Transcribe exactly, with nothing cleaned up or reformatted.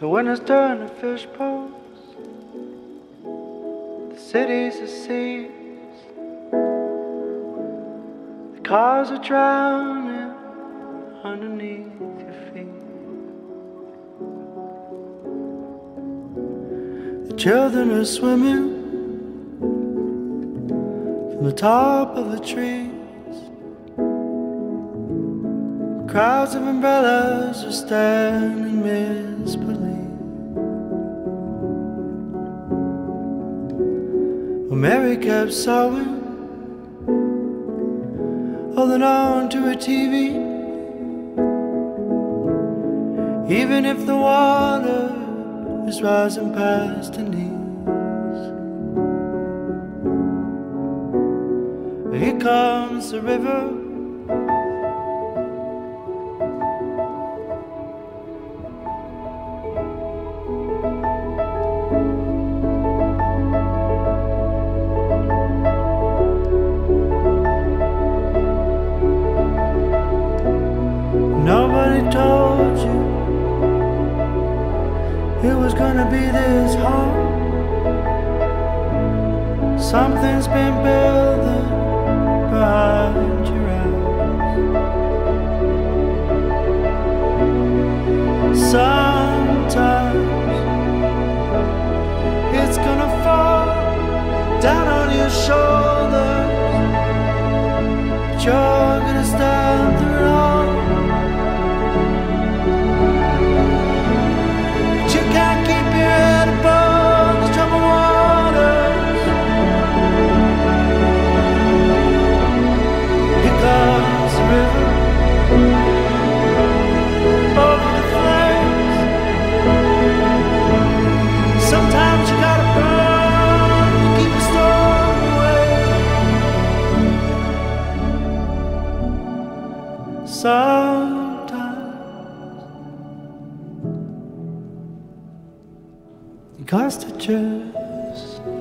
The winners turn to fish poles. The cities are seas. The cars are drowning underneath your feet. The children are swimming from the top of the trees. Crowds of umbrellas are standing in misbelief. Well, Mary kept sewing, holding on to her T V. Even if the water is rising past her knees. Here comes the river. Nobody told you it was gonna be this hard. Something's been building behind your eyes. Sometimes it's gonna fall down on your shoulders, but you're gonna stand through it all. Can't keep your head above the troubled waters. Here comes the river over the flames. Sometimes you gotta burn to keep the storm away. Sometimes you got to just